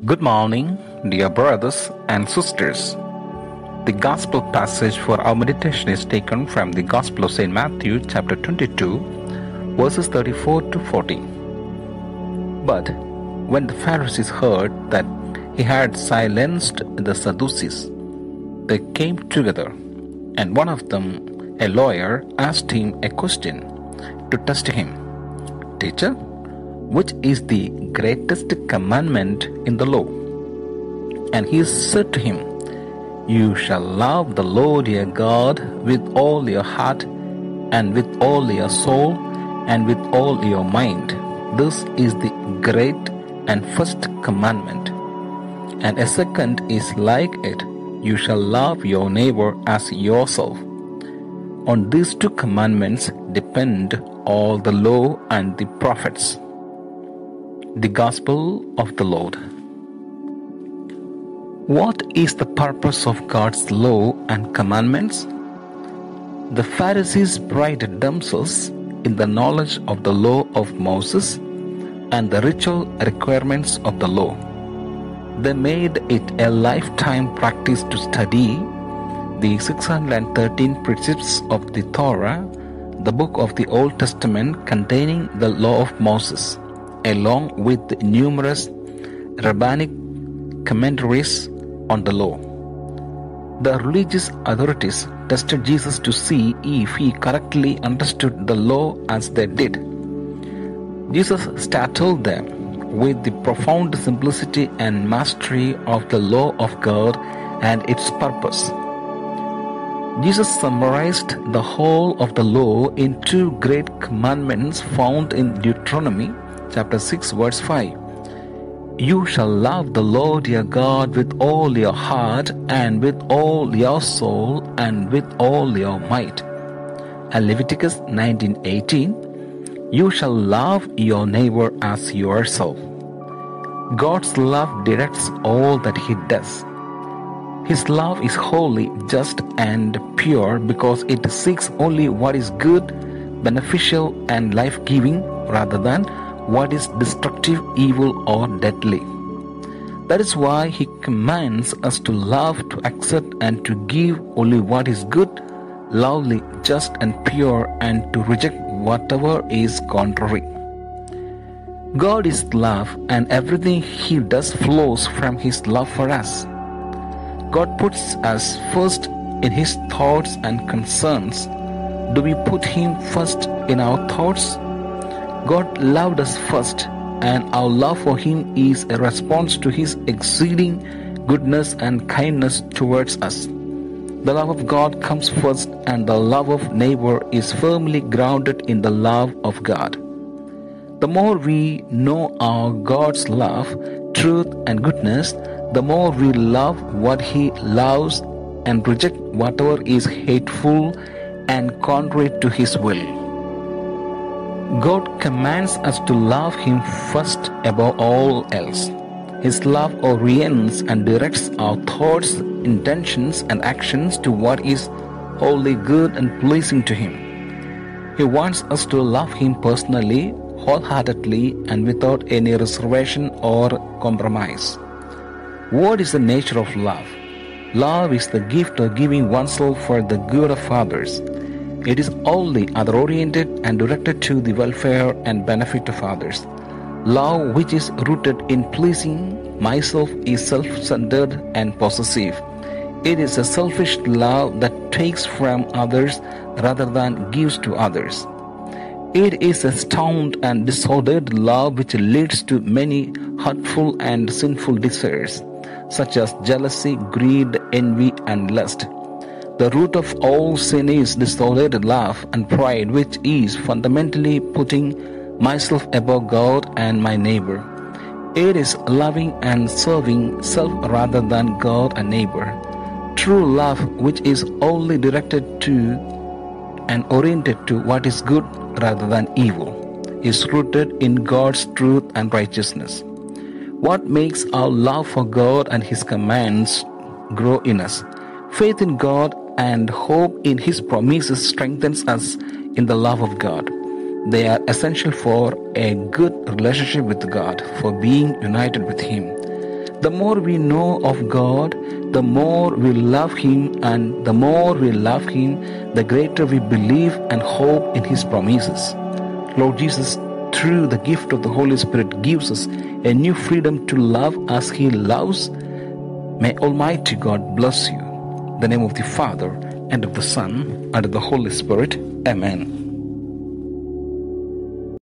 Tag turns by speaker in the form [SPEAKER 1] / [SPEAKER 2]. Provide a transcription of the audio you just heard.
[SPEAKER 1] Good morning, dear brothers and sisters. The Gospel passage for our meditation is taken from the Gospel of St. Matthew, chapter 22, verses 34 to 40. But when the Pharisees heard that he had silenced the Sadducees, they came together, and one of them, a lawyer, asked him a question to test him. "Teacher, which is the greatest commandment in the law?" And he said to him, "You shall love the Lord your God with all your heart, and with all your soul, and with all your mind. This is the great and first commandment. And a second is like it, you shall love your neighbor as yourself. On these two commandments depend all the law and the prophets." The Gospel of the Lord. What is the purpose of God's law and commandments? The Pharisees prided themselves in the knowledge of the law of Moses and the ritual requirements of the law. They made it a lifetime practice to study the 613 precepts of the Torah, the book of the Old Testament containing the law of Moses, along with numerous rabbinic commentaries on the law. The religious authorities tested Jesus to see if he correctly understood the law as they did. Jesus startled them with the profound simplicity and mastery of the law of God and its purpose. Jesus summarized the whole of the law in two great commandments found in Deuteronomy chapter 6 verse 5. "You shall love the Lord your God with all your heart, and with all your soul, and with all your might." And Leviticus 19:18, "You shall love your neighbor as yourself." God's love directs all that he does. His love is holy, just, and pure because it seeks only what is good, beneficial, and life-giving rather than what is destructive, evil, or deadly. That is why he commands us to love, to accept, and to give only what is good, lovely, just, and pure, and to reject whatever is contrary. God is love, and everything he does flows from his love for us. God puts us first in his thoughts and concerns. Do we put him first in our thoughts? God loved us first, and our love for him is a response to his exceeding goodness and kindness towards us. The love of God comes first, and the love of neighbor is firmly grounded in the love of God. The more we know our God's love, truth, and goodness, the more we love what he loves and reject whatever is hateful and contrary to his will. God commands us to love him first above all else. His love orients and directs our thoughts, intentions, and actions to what is wholly good and pleasing to him. He wants us to love him personally, wholeheartedly, and without any reservation or compromise. What is the nature of love? Love is the gift of giving oneself for the good of others. It is only other-oriented and directed to the welfare and benefit of others. Love which is rooted in pleasing myself is self-centered and possessive. It is a selfish love that takes from others rather than gives to others. It is a stoned and disordered love which leads to many hurtful and sinful desires, such as jealousy, greed, envy, and lust. The root of all sin is disordered love and pride, which is fundamentally putting myself above God and my neighbor. It is loving and serving self rather than God and neighbor. True love, which is only directed to and oriented to what is good rather than evil, is rooted in God's truth and righteousness. What makes our love for God and his commands grow in us? Faith in God and hope in his promises strengthens us in the love of God. They are essential for a good relationship with God, for being united with him. The more we know of God, the more we love Him, and the more we love Him, the greater we believe and hope in His promises. Lord Jesus, through the gift of the Holy Spirit, gives us a new freedom to love as He loves. May Almighty God bless you. In the name of the Father, and of the Son, and of the Holy Spirit. Amen.